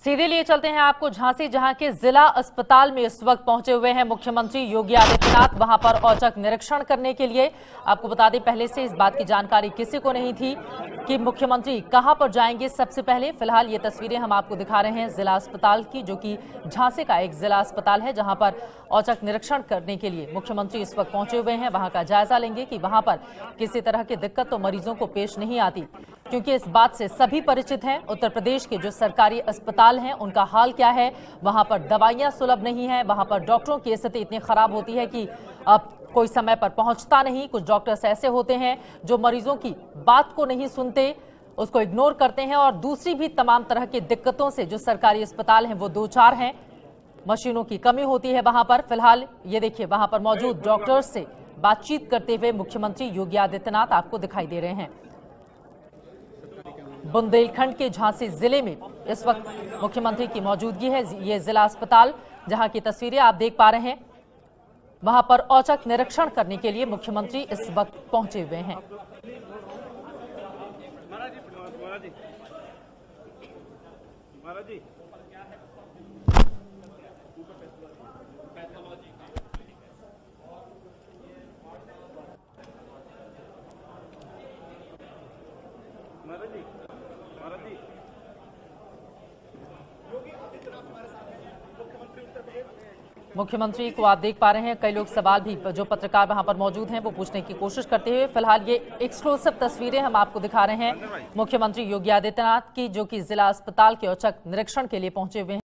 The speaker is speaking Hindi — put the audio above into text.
सीधे लिए चलते हैं आपको झांसी, जहां के जिला अस्पताल में इस वक्त पहुंचे हुए हैं मुख्यमंत्री योगी आदित्यनाथ। वहां पर औचक निरीक्षण करने के लिए आपको बता दें, पहले से इस बात की जानकारी किसी को नहीं थी कि मुख्यमंत्री कहां पर जाएंगे। सबसे पहले फिलहाल ये तस्वीरें हम आपको दिखा रहे हैं जिला अस्पताल की, जो कि झांसी का एक जिला अस्पताल है, जहां पर औचक निरीक्षण करने के लिए मुख्यमंत्री इस वक्त पहुंचे हुए हैं। वहां का जायजा लेंगे कि वहां पर किसी तरह की दिक्कत तो मरीजों को पेश नहीं आती, क्योंकि इस बात से सभी परिचित हैं। उत्तर प्रदेश के जो सरकारी अस्पताल हैं उनका हाल क्या है, वहां पर दवाइयां सुलभ नहीं है, वहां पर डॉक्टरों की स्थिति इतनी खराब होती है कि अब कोई समय पर पहुंचता नहीं। कुछ डॉक्टर्स ऐसे होते हैं जो मरीजों की बात को नहीं सुनते, उसको इग्नोर करते हैं, और दूसरी भी तमाम तरह की दिक्कतों से जो सरकारी अस्पताल हैं वो दो चार हैं। मशीनों की कमी होती है वहां पर। फिलहाल ये देखिए, वहां पर मौजूद डॉक्टर्स से बातचीत करते हुए मुख्यमंत्री योगी आदित्यनाथ आपको दिखाई दे रहे हैं। बुंदेलखंड के झांसी जिले में इस वक्त मुख्यमंत्री की मौजूदगी है। ये जिला अस्पताल जहां की तस्वीरें आप देख पा रहे हैं, वहां पर औचक निरीक्षण करने के लिए मुख्यमंत्री इस वक्त पहुंचे हुए हैं। मुख्यमंत्री को आप देख पा रहे हैं, कई लोग सवाल भी जो पत्रकार वहां पर मौजूद हैं वो पूछने की कोशिश करते हुए। फिलहाल ये एक्सक्लूसिव तस्वीरें हम आपको दिखा रहे हैं मुख्यमंत्री योगी आदित्यनाथ की, जो कि जिला अस्पताल के औचक निरीक्षण के लिए पहुंचे हुए हैं।